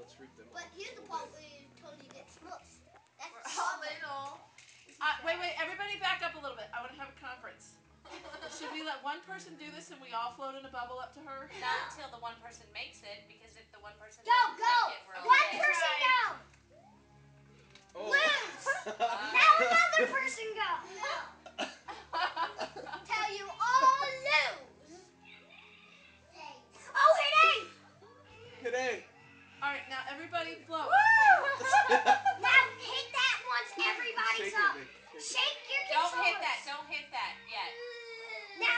Let's freak them But out. here's the part where you totally get smushed. That's We're all little. Wait, everybody back up a little bit. I want to have a conference. Should we let one person do this and we all float in a bubble up to her? Not until the one person makes it, because if the one person Go, doesn't go! make it, we're all One dead. person go! Oh. Lose! Now another person go! Tell you all lose! Oh, hit A! Hit A. Alright, now everybody float. Now hit that once everybody's Shake up. it, Nick. Shake your Don't controllers. hit that. Don't hit